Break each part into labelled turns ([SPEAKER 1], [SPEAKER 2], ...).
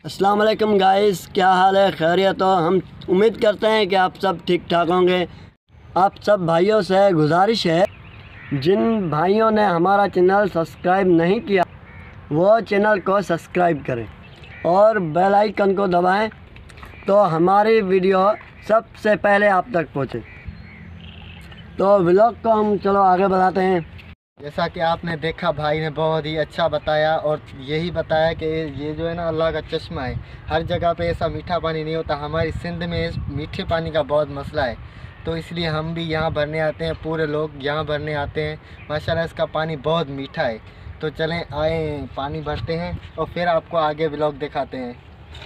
[SPEAKER 1] अस्सलाम वालेकुम गाइस, क्या हाल है? खैरियत हो? हम उम्मीद करते हैं कि आप सब ठीक ठाक होंगे। आप सब भाइयों से गुजारिश है, जिन भाइयों ने हमारा चैनल सब्सक्राइब नहीं किया वो चैनल को सब्सक्राइब करें और बेल आइकन को दबाएं तो हमारी वीडियो सबसे पहले आप तक पहुंचे। तो व्लॉग को हम चलो आगे बढ़ाते हैं।
[SPEAKER 2] जैसा कि आपने देखा, भाई ने बहुत ही अच्छा बताया और यही बताया कि ये जो है ना अल्लाह का चश्मा है। हर जगह पे ऐसा मीठा पानी नहीं होता। हमारी सिंध में इस मीठे पानी का बहुत मसला है, तो इसलिए हम भी यहाँ भरने आते हैं। पूरे लोग यहाँ भरने आते हैं। माशाल्लाह इसका पानी बहुत मीठा है। तो चलें आए पानी भरते हैं और फिर आपको आगे व्लॉग दिखाते हैं।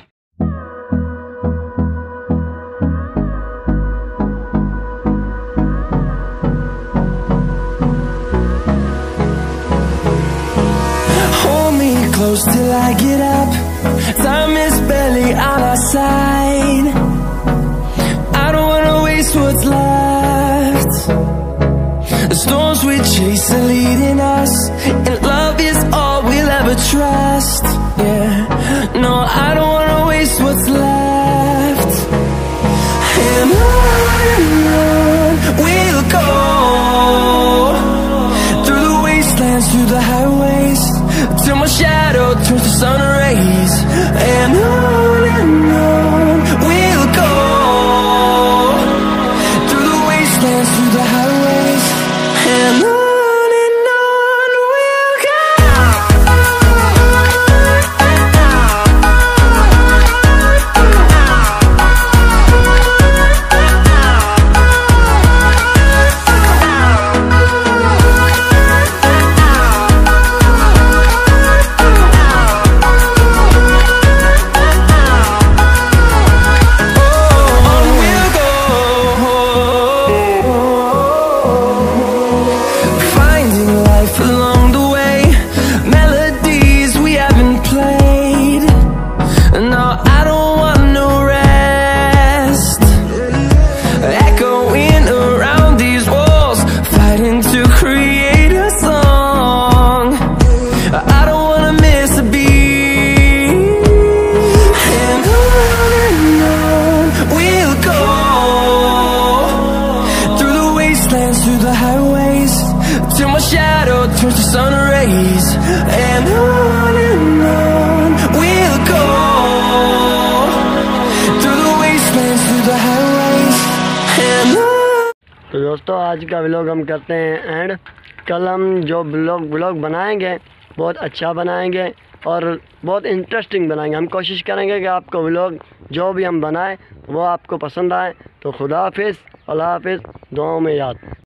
[SPEAKER 3] Close till I get up. Time is barely on our side. I don't wanna waste what's left. The storms we chase are leading us, and love is all we'll ever trust. Yeah, no, I don't wanna waste what's left. And on we'll go, through the wastelands, through the highways, till my shadow turns to sun rays. And on we'll go, through the wastelands, through the highways, and on we'll go. Through the highways, till my shadow turns to sun rays. And on we'll go, through the wastelands, through the highways, and on.
[SPEAKER 1] तो दोस्तों, आज का vlog हम करते हैं and. कल हम जो व्लॉग बनाएंगे बहुत अच्छा बनाएंगे और बहुत इंटरेस्टिंग बनाएंगे। हम कोशिश करेंगे कि आपको व्लॉग जो भी हम बनाएं वो आपको पसंद आए। तो खुदा हाफिज़, अल्लाह हाफिज़, दुआओं में याद।